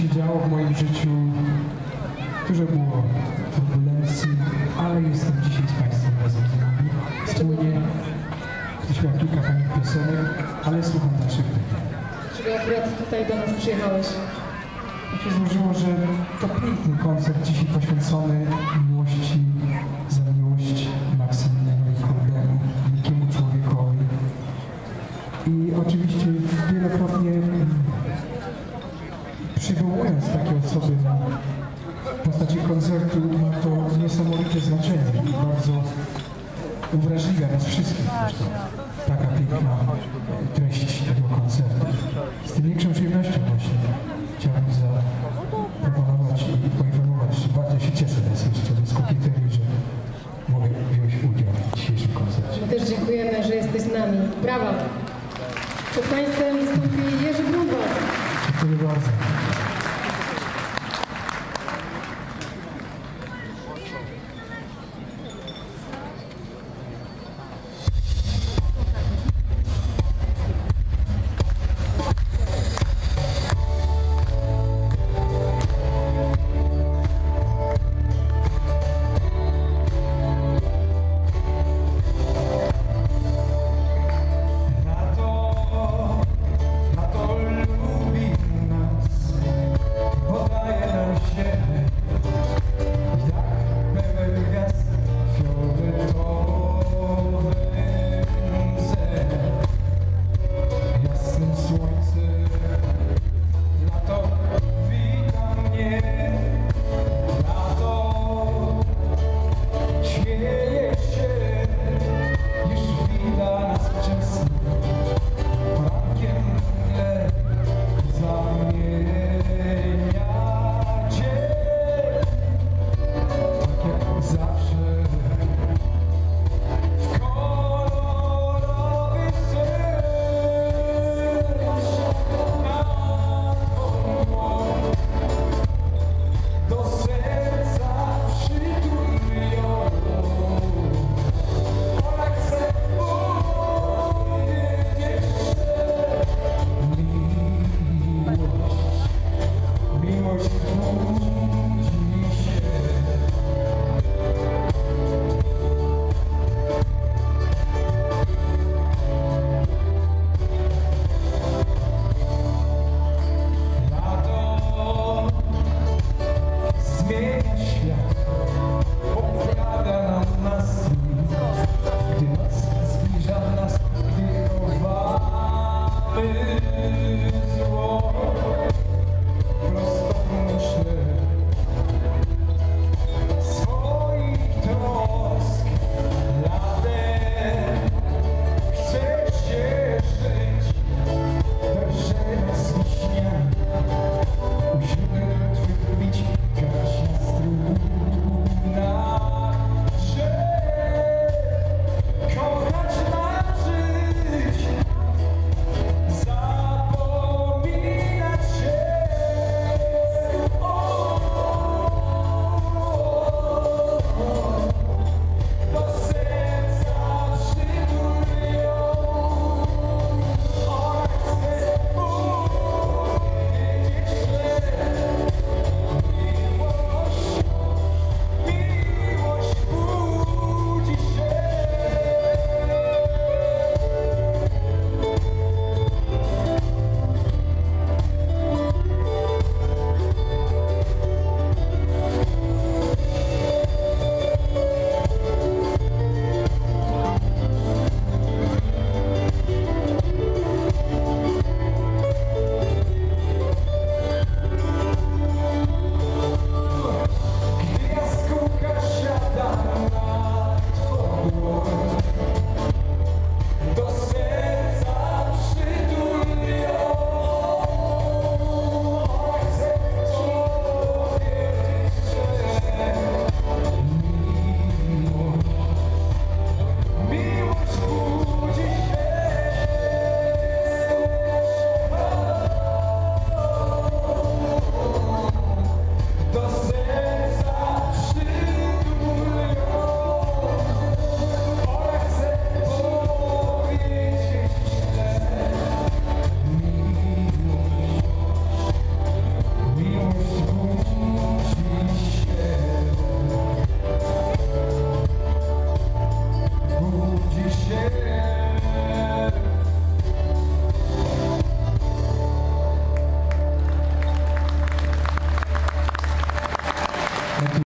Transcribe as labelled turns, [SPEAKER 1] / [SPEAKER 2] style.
[SPEAKER 1] się działo w moim życiu. Dużo było turbulencji, ale jestem dzisiaj z Państwem razem z nami. Wspólnie śpiewam kilka fajnych piosenek, ale słucham naszych pytań.
[SPEAKER 2] Czyli akurat tutaj do nas przyjechałeś.
[SPEAKER 1] Tak się złożyło, że to piękny koncert dzisiaj poświęcony miłości za miłość Maksymilianowi Kolbemu, wielkiemu człowiekowi. I oczywiście wielokrotnie przywołując takie osoby w postaci koncertu, ma to niesamowite znaczenie i bardzo uwrażliwia nas wszystkich zresztą. Taka piękna treść tego koncertu. Z tym większą przyjemnością właśnie chciałbym zaproponować i poinformować, że bardzo się cieszę raz jeszcze bez kokieterii, że mogę wziąć udział w dzisiejszym koncercie.
[SPEAKER 2] My też dziękujemy, że jesteś z nami. Brawa! Przed Państwem wystąpi Jerzy Grunwald.
[SPEAKER 1] Dziękuję bardzo.